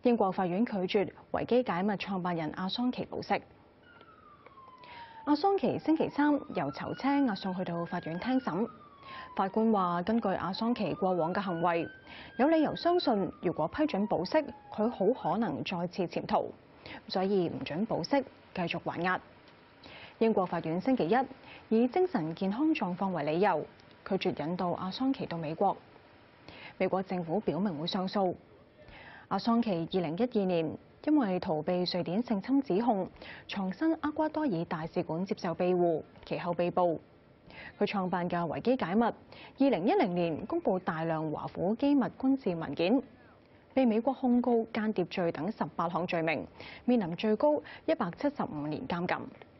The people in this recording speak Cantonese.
英國法院拒絕維基解密創辦人阿桑奇保釋。阿桑奇星期三由囚車押送去到法院聽審。法官話：根據阿桑奇過往嘅行為，有理由相信，如果批准保釋，佢好可能再次潛逃，所以唔准保釋，繼續還押。英國法院星期一以精神健康狀況為理由，拒絕引渡阿桑奇到美國。美國政府表明會上訴。阿桑奇2012年因為逃避瑞典性侵指控，藏身厄瓜多爾大使館接受庇護，其後被捕。佢創辦嘅維基解密，2010年公佈大量華府機密軍事文件，被美國控告間諜罪等18項罪名，面臨最高175年監禁。